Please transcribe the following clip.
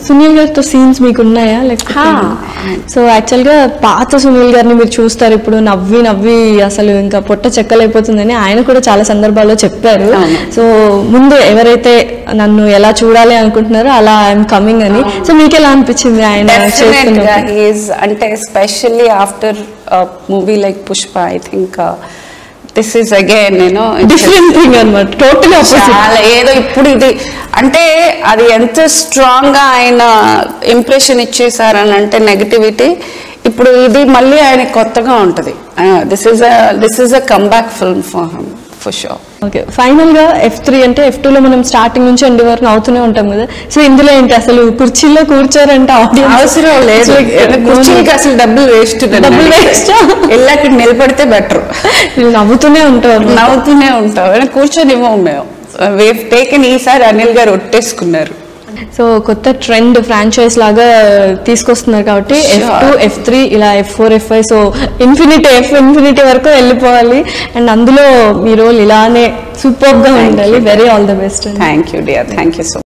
సునీల్ గారితో సీన్స్ మీకు ఉన్నాయా లేకపోతే? సో యాక్చువల్గా పాత సునీల్ గారిని మీరు చూస్తారు, ఇప్పుడు నవ్వి నవ్వి అసలు ఇంకా పొట్ట చెక్కలైపోతుందని ఆయన కూడా చాలా సందర్భాల్లో చెప్పారు. సో ముందు ఎవరైతే నన్ను ఎలా చూడాలి అనుకుంటున్నారో అలా ఐఎమ్ కమింగ్ అని. సో మీకు ఎలా అనిపించింది ఆయన అంటే especially after movie like Pushpa I think this is again different thing anamata, totally opposite. చాలా ఏదో ఇప్పుడు ఇది అంటే అది ఎంత స్ట్రాంగ్ గా ఆయన ఇంప్రెషన్ ఇచ్చేసారని అంటే నెగటివిటీ, ఇప్పుడు ఇది మళ్ళీ ఆయన కొత్తగా ఉంటది. This is a comeback film for him for sure. Okay, final గా F3 అంటే F2 లో మనం స్టార్టింగ్ నుంచి ఎండ్ వరకు అవుతూనే ఉంటాం కదా. సో ఇందులో ఏంటి అసలు కుర్చీలో కూర్చోరంటే ఆడియన్స్ అవసరం లేదు, కుర్చీకి అసలు డబ్బులు వేస్ట్ వెళ్ళాక నిలబడితే బెటర్. నవ్వుతూనే ఉంటాం కూర్చొని ఇవ్వము మేము. వేవ్ టేకెన్ ఈసారి అనిల్ గారు ఒట్టేసుకున్నారు. సో కొత్త ట్రెండ్ ఫ్రాంచైజ్ లాగా తీసుకొస్తున్నారు కాబట్టి F2 F3 ఇలా F4 F5 సో ఇన్ఫినిటీ వరకు వెళ్ళిపోవాలి. అండ్ అందులో మీ రోల్ ఇలానే సూపర్ గా ఉండాలి. Very all the best. Thank you dear, thank you so